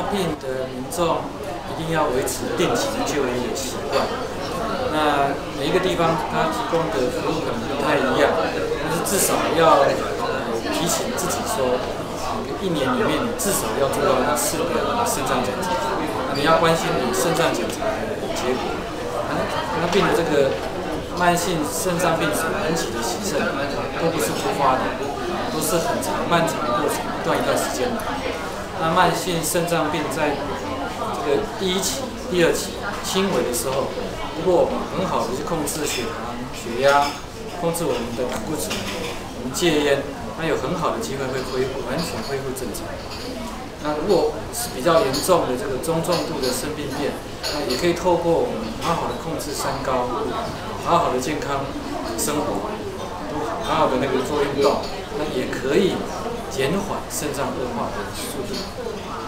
病的民众一定要维持定期的就医的习惯。那每一个地方它提供的服务可能不太一样，但是至少要提醒自己说，一年里面你至少要做到1次的肾脏检查。你要关心你肾脏检查的结果。那病的这个慢性肾脏病所引起的洗肾，都不是突发的，都是很漫长的过程，一段时间的。那慢性肾脏病在这个第1期、第2期轻微的时候，如果我们很好的去控制血糖、血压，控制我们的胆固醇，我们戒烟，那有很好的机会会完全恢复正常。那如果是比较严重的这个中重度的肾病变，那也可以透过我们好好的控制三高，好好的健康生活，好好的做运动，那也可以减缓肾脏恶化的速度。